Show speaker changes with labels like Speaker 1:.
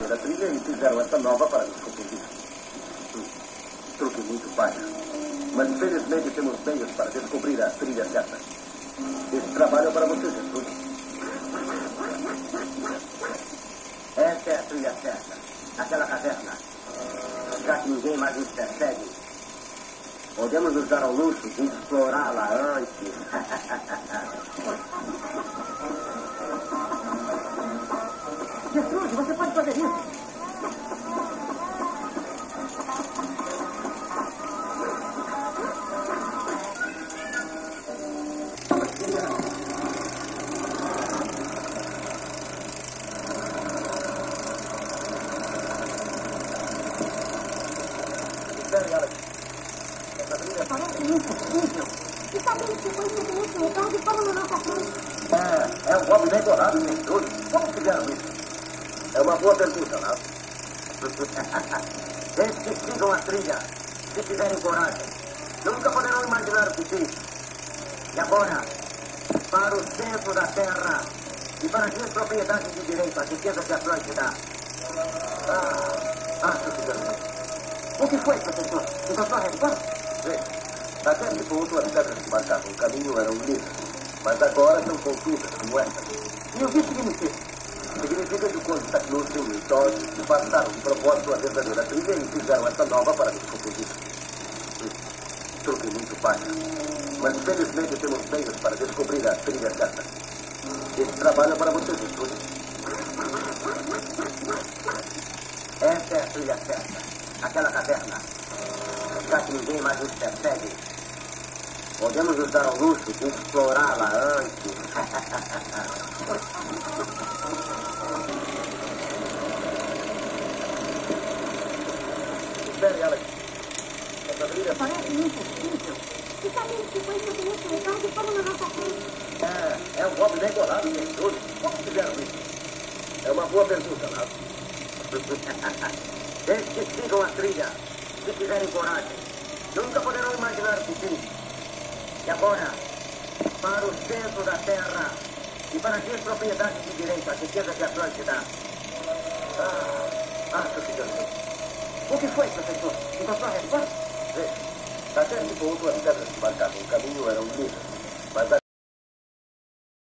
Speaker 1: da trilha e fizeram essa nova para nos confundir. Truque muito baixo. Mas felizmente temos meios para descobrir a trilha certa. Esse trabalho é para vocês, Estúdio. Essa é a trilha certa. Aquela caverna. Já que ninguém mais nos persegue, podemos nos dar ao luxo de explorá-la antes.
Speaker 2: Gertrude, você pode fazer isso?
Speaker 3: Parece impossível. E sabemos que foi simplesmente um carro que parou na nossa frente.
Speaker 1: É um golpe bem torrado, sem dúvida. Como fizeram isso? É uma boa pergunta, não? Eles que sigam a trilha, se tiverem coragem, nunca poderão imaginar o que fiz. E agora, para o centro da Terra e para as minhas propriedades de direito, as riquezas de Atlântida. Acho que não.
Speaker 2: O que foi, professor? Encontrou a resposta?
Speaker 1: Até que ponto as pedras que marcavam o caminho eram lisas, mas agora são contusas como essa.
Speaker 2: E o que significa?
Speaker 1: Significa que quando Tecnúcio e Todd passaram de propósito a verdadeira trilha e fizeram essa nova para nos confundir. Truque muito baixo. Mas felizmente temos meios para descobrir a trilha certa. Esse trabalho é para vocês, Estúdio. Essa é a trilha certa. Aquela caverna. Já que ninguém mais nos persegue, podemos nos dar ao luxo de explorá-la antes. Espere, Alex. Essa trilha
Speaker 3: Parece impossível. E sabemos que foi simplesmente um carro que parou na nossa frente.
Speaker 1: É um golpe bem bolado, sem dúvida. Como fizeram isso? É uma boa pergunta, não? Eles que sigam a trilha, se tiverem coragem, nunca poderão imaginar o que fiz. E agora, para o centro da Terra e para as minhas propriedades de direito, as riquezas de Atlântida. Acho que ganhei.
Speaker 2: O que foi, professor? Encontrou a resposta?
Speaker 1: Até que ponto as pedras que marcavam o caminho eram lisas,